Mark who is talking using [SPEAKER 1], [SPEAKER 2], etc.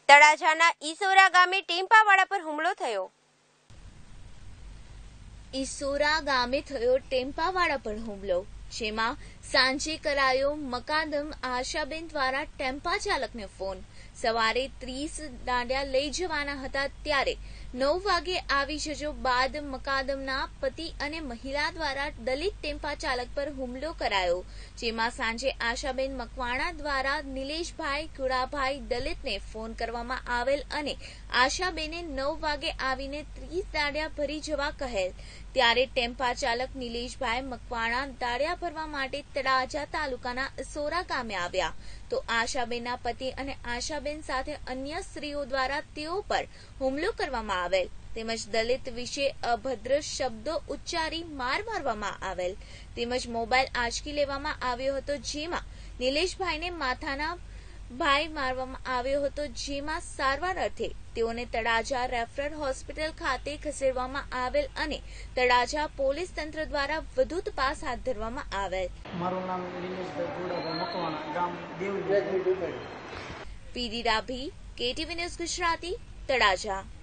[SPEAKER 1] તળાજાના ઈસોરા ગામે ટેમ્પાવાળા પર હુમલો થયો।
[SPEAKER 2] ઈસોરા ગામે થયો ટેમ્પાવાળા પર હુમલો, જેમાં સાંજે કરાયો મકાદમ। આશાબેન દ્વારા ટેમ્પા ચાલકને ફોન। સવારે 30 દાંડિયા લઈ જવાના હતા ત્યારે 9 વાગે આવી જજો બાદ મકાદમના પતિ અને મહિલા દ્વારા દલિત ટેમ્પા ચાલક પર હુમલો કરાયો, જેમાં સાંજે આશાબેન મકવાણા દ્વારા નિલેશભાઈ કુળાભાઈ દલિતને ફોન કરવામાં આવેલ અને આશાબેને 9 વાગે આવીને 30 દાંડિયા ભરી જવા કહેલ, ત્યારે ટેમ્પા ચાલક નિલેશભાઈ મકવાણા દાંડિયા ભરવા માટે તળાજા તાલુકાના ઈસોરા ગામે આવ્યા તો આશાબેનના પતિ અને આશાબેન સાથે અન્ય સ્ત્રીઓ દ્વારા તેઓ પર હુમલો કરવામાં આવેલ તેમજ દલિત વિશે અભદ્ર શબ્દો ઉચ્ચારી માર મારવામાં આવેલ તેમજ મોબાઈલ આંચકી લેવામાં આવ્યો હતો, જેમાં નિલેશભાઈને માથાના ભાઈ મારવામાં આવ્યો હતો, જેમાં સારવાર અર્થે તેઓને તળાજા રેફરલ હોસ્પિટલ ખાતે ખસેડવામાં આવેલ અને તળાજા પોલીસ તંત્ર દ્વારા વધુ તપાસ હાથ ધરવામાં આવેલ।
[SPEAKER 3] મારું નામ નિલેશભાઈ કુળાભાઈ મકવાણા, ગામ દેવડી।
[SPEAKER 2] પીડી રાભી, KTV ન્યૂઝ ગુજરાતી, તળાજા।